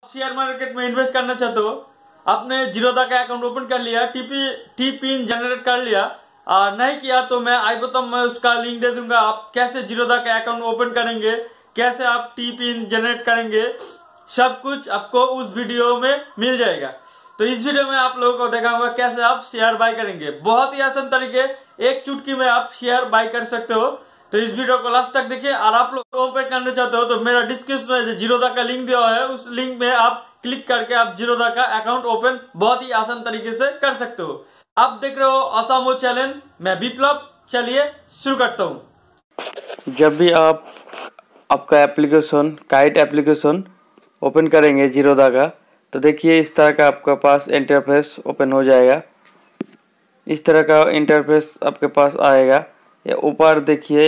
Share market में invest करना चाहते हो, आपने जीरोधा का अकाउंट ओपन कर लिया, टी पिन जनरेट कर लिया, नहीं किया तो मैं आई बटन में उसका लिंक दे दूंगा। आप कैसे जीरोधा का अकाउंट ओपन करेंगे, कैसे आप टी पिन जनरेट करेंगे, सब कुछ आपको उस वीडियो में मिल जाएगा। तो इस वीडियो में आप लोगों को दिखाऊंगा कैसे आप शेयर बाय करेंगे। बहुत ही आसान तरीके, एक चुटकी में आप शेयर बाय कर सकते हो। तो इस वीडियो को लास्ट तक देखिए। और आप लोग ओपन करना चाहते हो तो मेरा डिस्क्रिप्शन में जीरोधा का लिंक दिया हुआ है, उस लिंक में आप क्लिक करके आप जीरोधा का अकाउंट ओपन बहुत ही आसान तरीके से कर सकते हो। आप देख रहे हो असमो चैनल, मैं विप्लव। चलिए शुरू करता हूँ। जब भी आप आपका एप्लीकेशन काइट एप्लीकेशन ओपन करेंगे जीरोधा का, तो देखिए इस तरह का आपके पास इंटरफेस ओपन हो जाएगा। इस तरह का इंटरफेस आपके पास आएगा। ये ऊपर देखिए,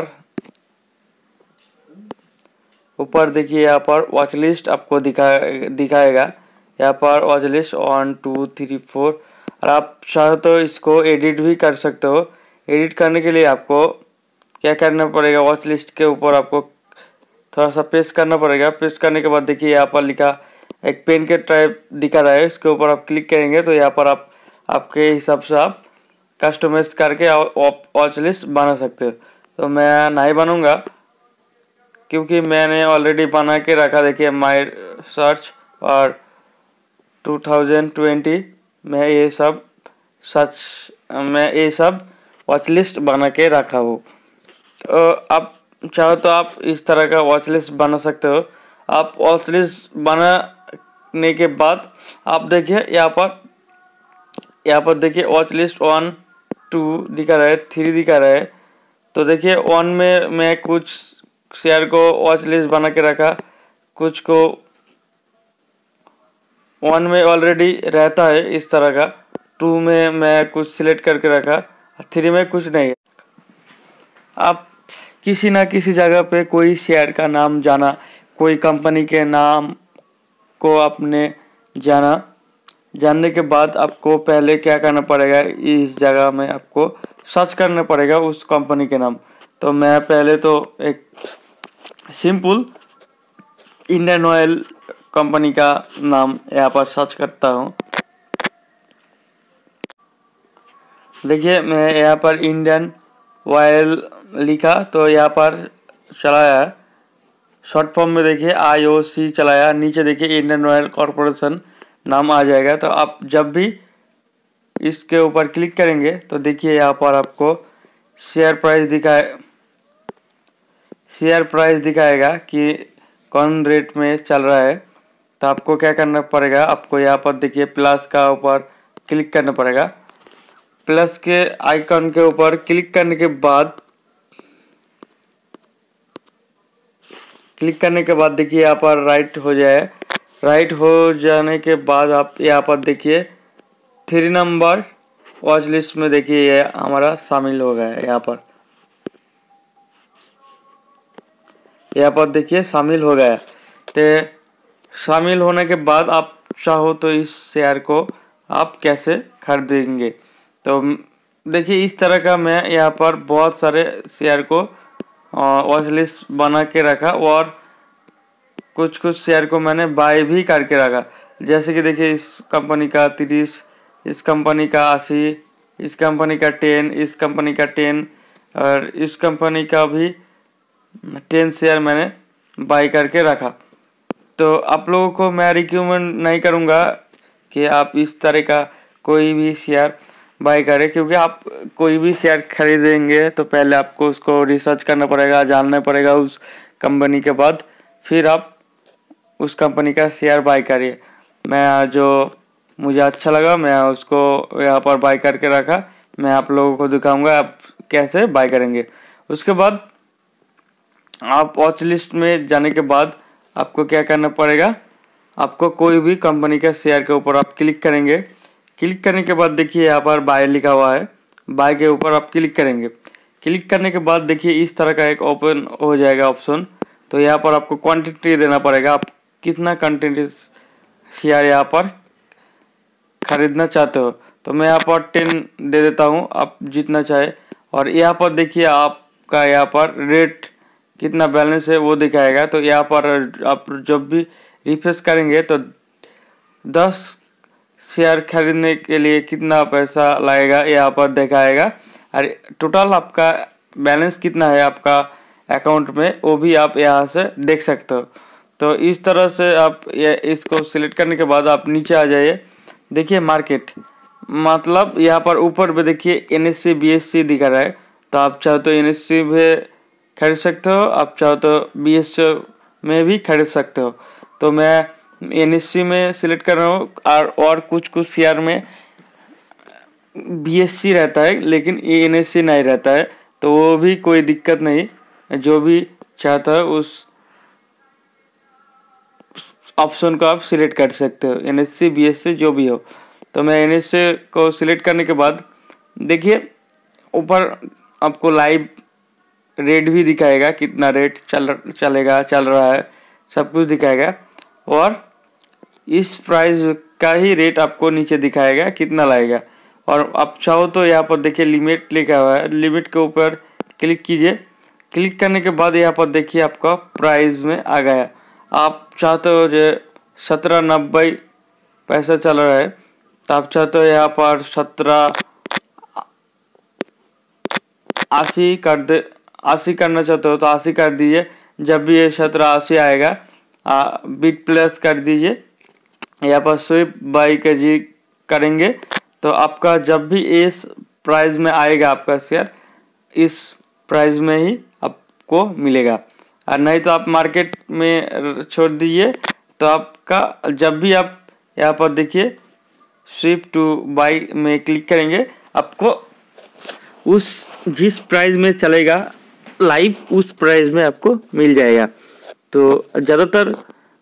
ऊपर देखिए यहाँ पर वॉच लिस्ट आपको दिखाएगा। यहाँ पर वॉच लिस्ट 1 2 3 4। और आप चाहो तो इसको एडिट भी कर सकते हो। एडिट करने के लिए आपको क्या करना पड़ेगा, वॉच लिस्ट के ऊपर आपको थोड़ा सा पेस्ट करना पड़ेगा। पेस्ट करने के बाद देखिए यहाँ पर लिखा एक पेन के टाइप दिखा रहा है, इसके ऊपर आप क्लिक करेंगे तो यहाँ पर आप आपके हिसाब से आप कस्टमाइज करके वॉच लिस्ट बना सकते हो। तो मैं नहीं बनूंगा क्योंकि मैंने ऑलरेडी बना के रखा। देखिए माई सर्च और 2020 में ये सब वॉच लिस्ट बना के रखा हूँ। तो आप चाहो तो आप इस तरह का वॉच लिस्ट बना सकते हो। आप वॉच लिस्ट बनाने के बाद आप देखिए यहाँ पर देखिए वॉच लिस्ट 1 2 दिखा रहा है, 3 दिखा रहा है। तो देखिए 1 में मैं कुछ शेयर को वॉच लिस्ट बना के रखा, कुछ को 1 में ऑलरेडी रहता है इस तरह का, 2 में मैं कुछ सिलेक्ट करके रखा, 3 में कुछ नहीं है। आप किसी ना किसी जगह पे कोई शेयर का नाम जाना, कोई कंपनी के नाम को आपने जानने के बाद आपको पहले क्या करना पड़ेगा, इस जगह में आपको सर्च करना पड़ेगा उस कंपनी के नाम। तो मैं पहले तो एक सिंपल इंडियन ऑयल कंपनी का नाम यहाँ पर सर्च करता हूँ। देखिए मैं यहाँ पर इंडियन ऑयल लिखा तो यहाँ पर चलाया, शॉर्ट फॉर्म में देखिए IOC चलाया। नीचे देखिए इंडियन ऑयल कॉरपोरेशन नाम आ जाएगा। तो आप जब भी इसके ऊपर क्लिक करेंगे तो देखिए यहाँ पर आपको शेयर प्राइस दिखाएगा कि कौन रेट में चल रहा है। तो आपको क्या करना पड़ेगा, आपको यहाँ पर देखिए प्लस का ऊपर क्लिक करना पड़ेगा। प्लस के आइकन के ऊपर क्लिक करने के बाद देखिए यहाँ पर राइट हो जाने के बाद आप यहाँ पर देखिए 3 नंबर वॉच लिस्ट में देखिए ये हमारा शामिल हो गया है। यहाँ पर देखिए शामिल हो गया। तो शामिल होने के बाद आप चाहो तो इस शेयर को आप कैसे खरीदेंगे। तो देखिए इस तरह का मैं यहाँ पर बहुत सारे शेयर को वॉच लिस्ट बना के रखा और कुछ शेयर को मैंने बाय भी करके रखा। जैसे कि देखिए इस कंपनी का 30, इस कंपनी का 80, इस कंपनी का 10, इस कंपनी का 10 और इस कंपनी का भी 10 शेयर मैंने बाय करके रखा। तो आप लोगों को मैं रिकमेंड नहीं करूँगा कि आप इस तरह का कोई भी शेयर बाय करें, क्योंकि आप कोई भी शेयर खरीदेंगे तो पहले आपको उसको रिसर्च करना पड़ेगा, जानना पड़ेगा उस कंपनी के बाद फिर आप उस कंपनी का शेयर बाय करिए। मैं जो मुझे अच्छा लगा मैं उसको यहाँ पर बाय करके रखा। मैं आप लोगों को दिखाऊंगा आप कैसे बाय करेंगे। उसके बाद आप वॉच लिस्ट में जाने के बाद आपको क्या करना पड़ेगा, आपको कोई भी कंपनी का शेयर के ऊपर आप क्लिक करेंगे। क्लिक करने के बाद देखिए यहाँ पर बाय लिखा हुआ है, बाय के ऊपर आप क्लिक करेंगे। क्लिक करने के बाद देखिए इस तरह का एक ओपन हो जाएगा ऑप्शन। तो यहाँ पर आपको क्वांटिटी देना पड़ेगा, आप कितना क्वांटिटी शेयर यहाँ पर खरीदना चाहते हो। तो मैं यहाँ पर 10 दे देता हूँ, आप जितना चाहे। और यहाँ पर देखिए आपका यहाँ पर रेट कितना बैलेंस है वो दिखाएगा। तो यहाँ पर आप जब भी रिफ्रेश करेंगे तो 10 शेयर खरीदने के लिए कितना पैसा लगेगा यहाँ पर दिखाएगा, और टोटल आपका बैलेंस कितना है आपका अकाउंट में वो भी आप यहाँ से देख सकते हो। तो इस तरह से आप इसको सिलेक्ट करने के बाद आप नीचे आ जाइए, देखिए मार्केट, मतलब यहाँ पर ऊपर पे देखिए NSE BSE दिखा रहा है, तो आप चाहो तो NSE भी खरीद सकते हो, आप चाहो तो BSE में भी खरीद सकते हो। तो मैं NSE में सिलेक्ट कर रहा हूँ, और कुछ शेयर में BSE रहता है लेकिन NSE नहीं रहता है, तो वो भी कोई दिक्कत नहीं, जो भी चाहता है उस ऑप्शन को आप सिलेक्ट कर सकते हो, NSE BSE जो भी हो। तो मैं NSE को सिलेक्ट करने के बाद देखिए ऊपर आपको लाइव रेट भी दिखाएगा, कितना रेट चल रहा है, सब कुछ दिखाएगा, और इस प्राइस का ही रेट आपको नीचे दिखाएगा कितना लगेगा। और आप चाहो तो यहाँ पर देखिए लिमिट लिखा हुआ है, लिमिट के ऊपर क्लिक कीजिए। क्लिक करने के बाद यहाँ पर देखिए आपका प्राइस में आ गया। आप चाहते हो जो 17.90 पैसा चल रहा है, तो आप चाहते हो यहाँ पर 17.80 कर दे, 80 करना चाहते हो तो 80 कर दीजिए। जब भी ये 17.80 आएगा बिट प्लस कर दीजिए। यहाँ पर स्विप बाई के जी करेंगे तो आपका जब भी इस प्राइस में आएगा आपका शेयर, इस प्राइस में ही आपको मिलेगा, और नहीं तो आप मार्केट में छोड़ दीजिए। तो आपका जब भी आप यहाँ पर देखिए स्विप टू बाई में क्लिक करेंगे, आपको उस जिस प्राइस में चलेगा लाइव उस प्राइस में आपको मिल जाएगा। तो ज़्यादातर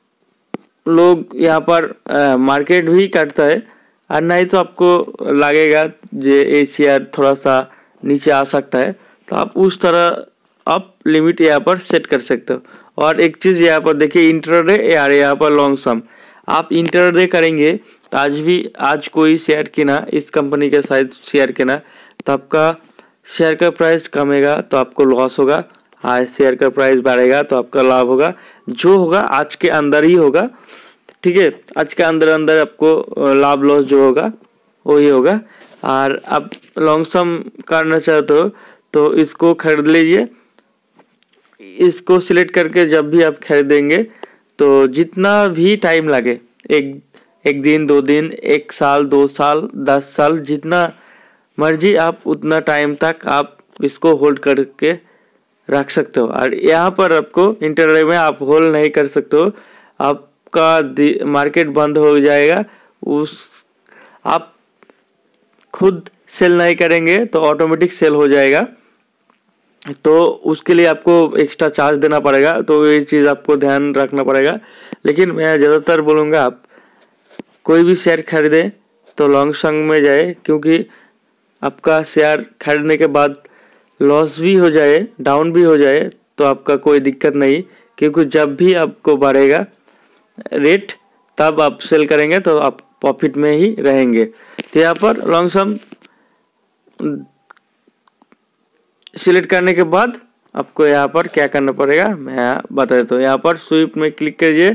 लोग यहाँ पर मार्केट भी करता है, और नहीं तो आपको लगेगा ये शेयर थोड़ा सा नीचे आ सकता है, तो आप उस तरह आप लिमिट यहाँ पर सेट कर सकते हो। और एक चीज़ यहाँ पर देखिए इंट्राडे यार यहाँ पर लॉन्ग सम, आप इंट्राडे करेंगे तो आज कोई शेयर किना, इस कंपनी के शायद शेयर किना, तो आपका शेयर का प्राइस कमेगा तो आपको लॉस होगा, आज शेयर का प्राइस बढ़ेगा तो आपका लाभ होगा। जो होगा आज के अंदर ही होगा, ठीक है, आज के अंदर आपको लाभ लॉस जो होगा वही होगा। और आप लॉन्ग सम करना चाहते हो तो इसको खरीद लीजिए। इसको सिलेक्ट करके जब भी आप खरीदेंगे तो जितना भी टाइम लगे, एक दिन, 2 दिन, 1 साल, 2 साल, 10 साल, जितना मर्जी आप उतना टाइम तक आप इसको होल्ड करके रख सकते हो। और यहाँ पर आपको इंटरडे में आप होल्ड नहीं कर सकते हो, आपका मार्केट बंद हो जाएगा, आप खुद सेल नहीं करेंगे तो ऑटोमेटिक सेल हो जाएगा, तो उसके लिए आपको एक्स्ट्रा चार्ज देना पड़ेगा। तो ये चीज़ आपको ध्यान रखना पड़ेगा। लेकिन मैं ज़्यादातर बोलूँगा आप कोई भी शेयर खरीदें तो लॉन्ग सम में जाए, क्योंकि आपका शेयर खरीदने के बाद लॉस भी हो जाए, डाउन भी हो जाए तो आपका कोई दिक्कत नहीं, क्योंकि जब भी आपको बढ़ेगा रेट तब आप सेल करेंगे तो आप प्रॉफिट में ही रहेंगे। तो यहाँ पर लॉन्ग सम सिलेक्ट करने के बाद आपको यहाँ पर क्या करना पड़ेगा मैं बता देता हूँ। यहाँ पर स्विप में क्लिक कीजिए,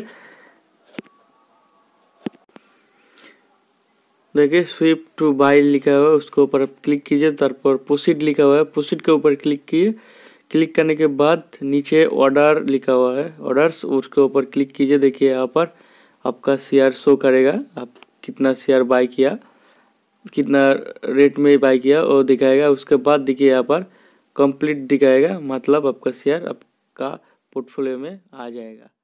देखिए स्विप टू बाई लिखा हुआ है, उसके ऊपर आप क्लिक कीजिए। तारपर प्रोसीड लिखा हुआ है, प्रोसीड के ऊपर क्लिक कीजिए। क्लिक करने के बाद नीचे ऑर्डर लिखा हुआ है, ऑर्डर्स, उसके ऊपर क्लिक कीजिए। देखिए यहाँ पर आपका शेयर शो करेगा, आप कितना शेयर बाई किया, कितना रेट में बाई किया वो दिखाएगा। उसके बाद देखिए यहाँ पर कंप्लीट दिखाएगा, मतलब आपका शेयर आपका पोर्टफोलियो में आ जाएगा।